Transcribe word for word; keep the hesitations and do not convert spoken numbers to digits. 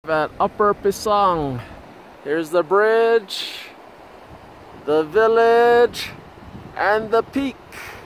At Upper Pisang. Here's the bridge, the village, and the peak.